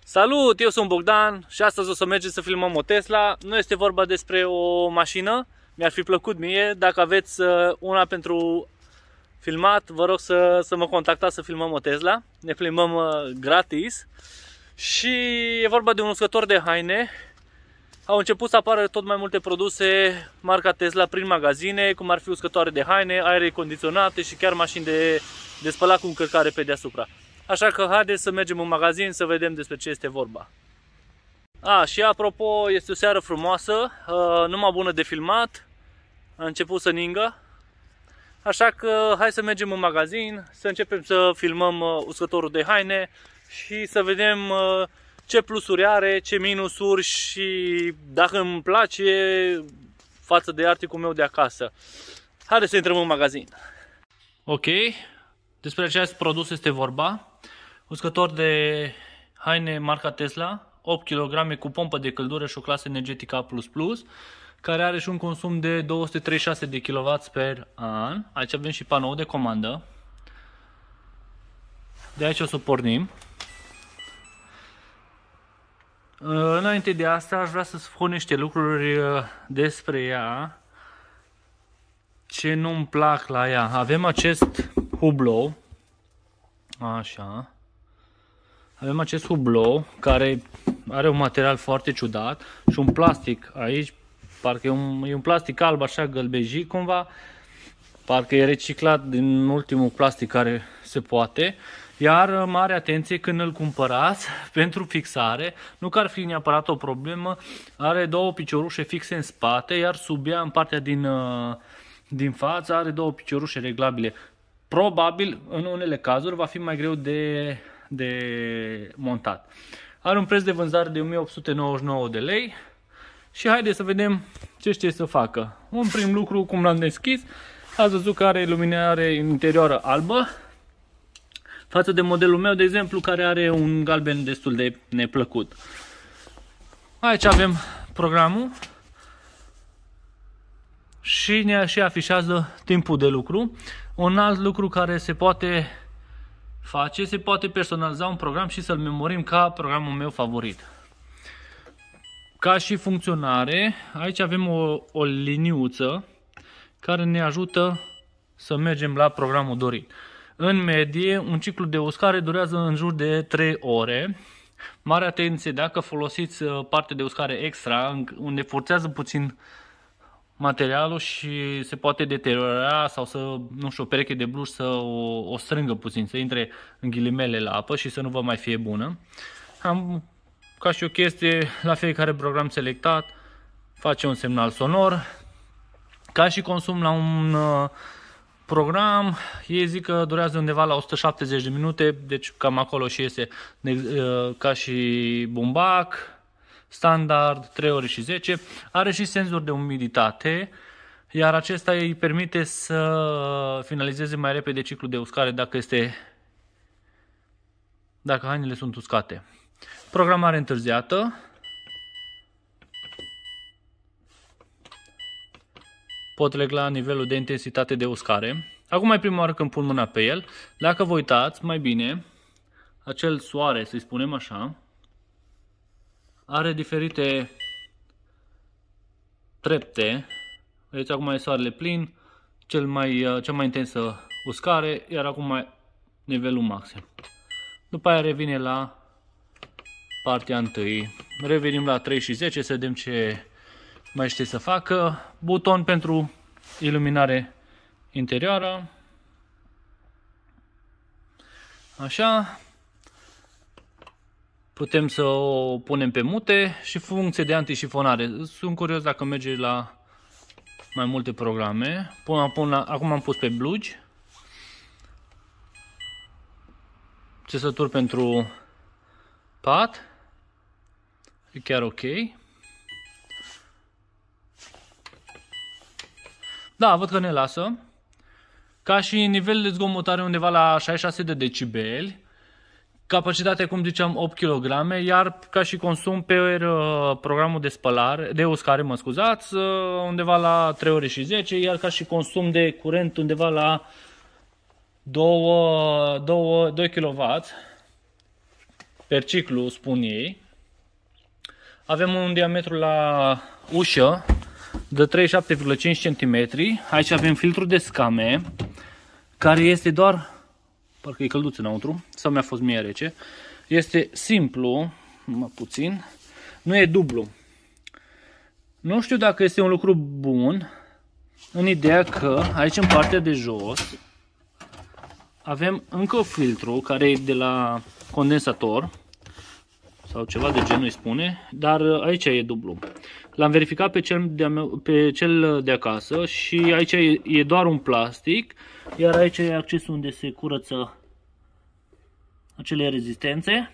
Salut, eu sunt Bogdan și astăzi o să mergem să filmăm o Tesla. Nu este vorba despre o mașină, mi-ar fi plăcut mie. Dacă aveți una pentru filmat, vă rog să mă contactați să filmăm o Tesla. Ne filmăm gratis. Și e vorba de un uscător de haine. Au început să apară tot mai multe produse marca Tesla prin magazine, cum ar fi uscătoare de haine, aere condiționate și chiar mașini de spălat cu încărcare pe deasupra. Așa că haideți să mergem în magazin să vedem despre ce este vorba. Și apropo, este o seară frumoasă, numai bună de filmat, a început să ningă. Așa că hai să mergem în magazin, să începem să filmăm uscătorul de haine și să vedem ce plusuri are, ce minusuri și dacă îmi place față de articul meu de acasă. Haideți să intrăm în magazin. Ok, despre acest produs este vorba. Uscător de haine marca Tesla, 8 kg cu pompă de căldură și o clasă energetică A++, care are și un consum de 236 de kW per an. Aici avem și panou de comandă. De aici o să pornim. Înainte de asta aș vrea să spun niște lucruri despre ea, ce nu-mi plac la ea. Avem acest hublou, așa. Avem acest hublou care are un material foarte ciudat și un plastic aici, parcă e un plastic alb așa gălbejit cumva, parcă e reciclat din ultimul plastic care se poate. Iar mare atenție când îl cumpărați pentru fixare, nu că ar fi neapărat o problemă, are două piciorușe fixe în spate, iar sub ea, în partea din față, are două piciorușe reglabile. Probabil, în unele cazuri, va fi mai greu de montat. Are un preț de vânzare de 1899 de lei și haideți să vedem ce știe să facă. Un prim lucru, cum l-am deschis, ați văzut că are iluminare interioară albă, față de modelul meu, de exemplu, care are un galben destul de neplăcut. Aici avem programul și ne și afișează timpul de lucru. Un alt lucru care se poate face, se poate personaliza un program și să-l memorim ca programul meu favorit. Ca și funcționare, aici avem o liniuță care ne ajută să mergem la programul dorit. În medie, un ciclu de uscare durează în jur de 3 ore. Mare atenție dacă folosiți parte de uscare extra, unde forțează puțin materialul și se poate deteriora sau să, nu știu, o pereche de bluș să o strângă puțin, să intre în ghilimele la apă și să nu vă mai fie bună. Ca și o chestie, la fiecare program selectat face un semnal sonor. Ca și consum la un program, ei zic că durează undeva la 170 de minute, deci cam acolo și iese ca și bumbac, standard, 3 ore și 10. Are și senzor de umiditate, iar acesta îi permite să finalizeze mai repede ciclul de uscare dacă hainele sunt uscate. Programare întârziată. Pot regla nivelul de intensitate de uscare. Acum e prima oară când pun mâna pe el. Dacă vă uitați mai bine, acel soare, să-i spunem așa, are diferite trepte. Vedeți, acum e soarele plin, cea mai intensă uscare, iar acum nivelul maxim. După aia revine la partea întâi. Revenim la 3 și 10 să vedem ce mai știe să facă. Buton pentru iluminare interioară. Așa. Putem să o punem pe mute și funcție de antișifonare. Sunt curios dacă merge la mai multe programe. Acum am pus pe blugi. Țesături pentru pat. E chiar ok. Da, văd că ne lasă. Ca și nivel de zgomot are undeva la 66 de decibeli. Capacitatea, cum ziceam, 8 kg, iar ca și consum pe programul de uscare, mă scuzați, undeva la 3 ore și 10, iar ca și consum de curent undeva la 2 kW per ciclu, spun ei. Avem un diametru la ușă de 37,5 cm. Aici avem filtrul de scame, care este doar, parcă e călduț înăuntru, sau mi-a fost mie rece. Este simplu, numai puțin, nu e dublu. Nu știu dacă este un lucru bun, în ideea că aici în partea de jos avem încă un filtru care e de la condensator sau ceva de genul îi spune, dar aici e dublu. L-am verificat pe cel de acasă și aici e doar un plastic, iar aici e accesul unde se curăță acele rezistențe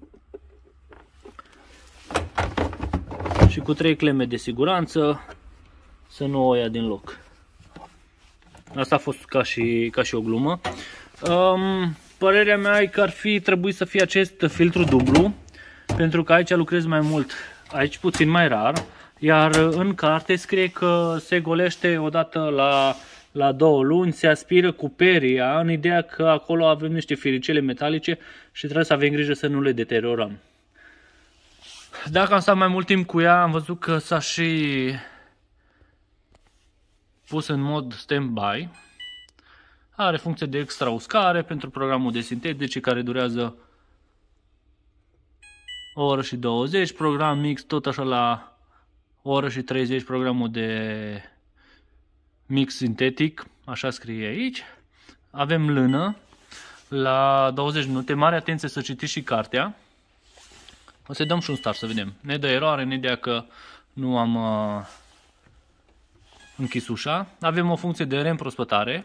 și cu 3 cleme de siguranță să nu o ia din loc. Asta a fost ca și o glumă. Părerea mea e că ar fi trebuit să fie acest filtru dublu, pentru că aici lucrez mai mult, aici puțin mai rar, iar în carte scrie că se golește odată la 2 luni, se aspiră cu peria, în ideea că acolo avem niște firicele metalice și trebuie să avem grijă să nu le deteriorăm. Dacă am stat mai mult timp cu ea, am văzut că s-a și pus în mod stand-by. Are funcție de extrauscare pentru programul de sintetice care durează o oră și 20, program mix tot așa la o oră și 30, programul de mix sintetic, așa scrie aici. Avem lână la 20 minute, mare atenție să citiți și cartea. O să dăm și un start să vedem. Ne dă eroare în ideea că nu am închis ușa. Avem o funcție de reîmprospătare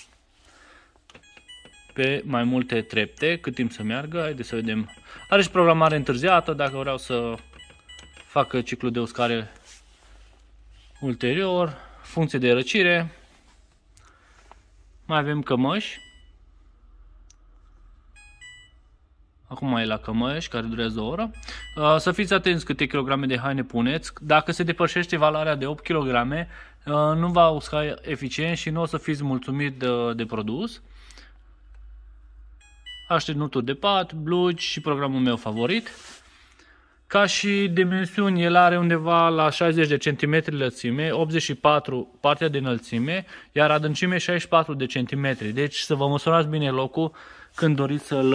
pe mai multe trepte, cât timp să meargă. Haideți să vedem. Are și programare întârziată dacă vreau să facă ciclul de uscare ulterior. Funcție de răcire. Mai avem cămăși. Acum e la cămăși, care durează o oră. Să fiți atenți câte kilograme de haine puneți. Dacă se depășește valoarea de 8 kg, nu va usca eficient și nu o să fiți mulțumit de produs. Așternuturi de pat, blugi și programul meu favorit. Ca și dimensiuni, el are undeva la 60 de cm lățime, 84 partea de înălțime, iar adâncime 64 de cm. Deci să vă măsurați bine locul când doriți să-l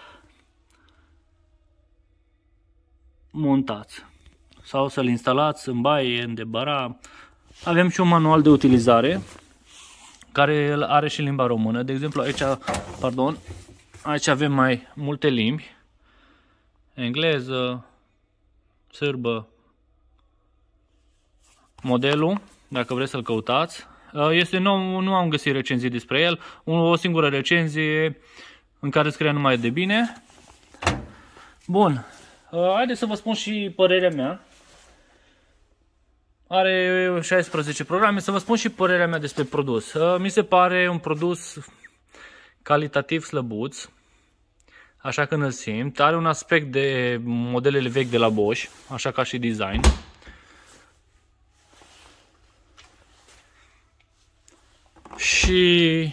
montați sau să-l instalați în baie, în debara. Avem și un manual de utilizare care are și limba română. De exemplu, aici avem mai multe limbi: engleză, sârbă. Modelul, dacă vreți să-l căutați, este nou, nu am găsit recenzii despre el, o singură recenzie în care scrie numai de bine. Bun, haideți să vă spun și părerea mea. Are 16 programe, să vă spun și părerea mea despre produs. Mi se pare un produs calitativ slăbuț, așa că îl simt. Are un aspect de modelele vechi de la Bosch, așa ca și design. Și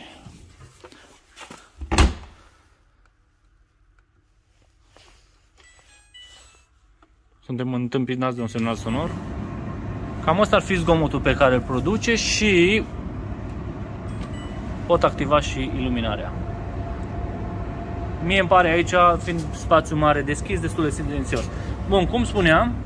suntem întâmpinați de un semnal sonor. Cam ăsta ar fi zgomotul pe care îl produce și pot activa și iluminarea. Mie îmi pare aici, fiind spațiu mare deschis, destul de silențios. Bun, cum spuneam,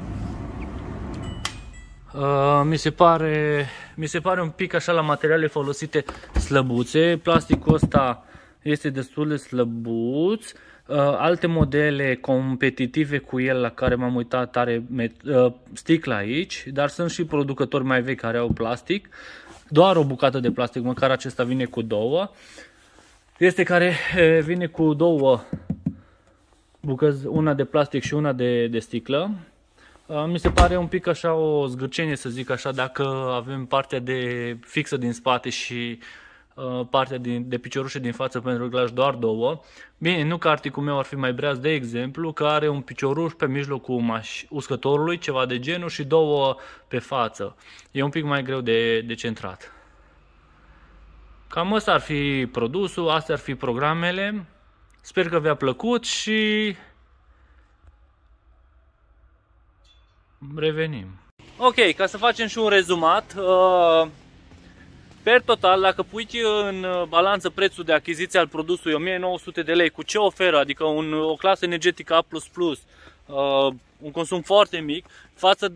mi se pare un pic așa la materiale folosite slăbuțe. Plasticul ăsta este destul de slăbuț. Alte modele competitive cu el la care m-am uitat are sticlă aici, dar sunt și producători mai vechi care au plastic. Doar o bucată de plastic, măcar acesta vine cu două. Este care vine cu două bucăți, una de plastic și una de sticlă. Mi se pare un pic așa o zgârcenie, să zic așa, dacă avem partea de fixă din spate și partea de piciorușe din față pentru că lași doar două. Bine, nu că articul meu ar fi mai breaz, de exemplu, că are un picioruș pe mijlocul uscătorului, ceva de genul, și două pe față. E un pic mai greu de centrat. Cam ăsta ar fi produsul, astea ar fi programele. Sper că vi-a plăcut și revenim. Ok, ca să facem și un rezumat, per total, dacă pui în balanță prețul de achiziție al produsului 1900 de lei cu ce oferă, adică o clasă energetică A++, un consum foarte mic, față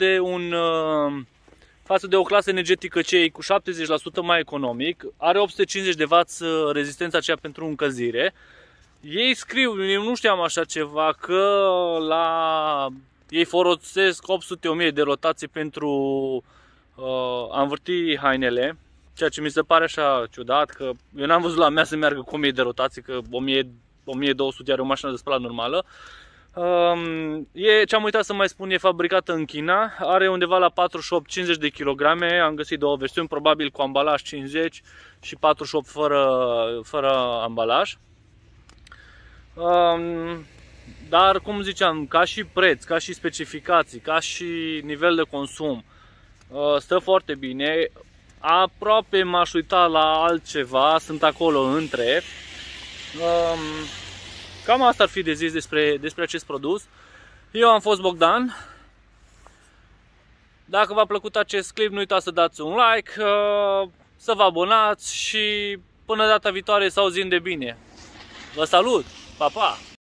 de o clasă energetică CEI cu 70% mai economic, are 850 de W rezistența aceea pentru încălzire. Ei scriu, eu nu știam așa ceva, că ei folosesc 800-1000 de rotații pentru a învârti hainele, ceea ce mi se pare așa ciudat, că eu n-am văzut la mea să meargă cu 1000 de rotații, că 1200 are o mașină de spălat normală. Ce am uitat să mai spun, e fabricată în China, are undeva la 48-50 de kg, am găsit două versiuni, probabil cu ambalaj 50 și 48 fără ambalaj. Dar, cum ziceam, ca și preț, ca și specificații, ca și nivel de consum, stă foarte bine. Aproape m-aș uita la altceva, sunt acolo între. Cam asta ar fi de zis despre acest produs. Eu am fost Bogdan. Dacă v-a plăcut acest clip, nu uitați să dați un like, să vă abonați și până data viitoare să auzim de bine. Vă salut! Pa, pa!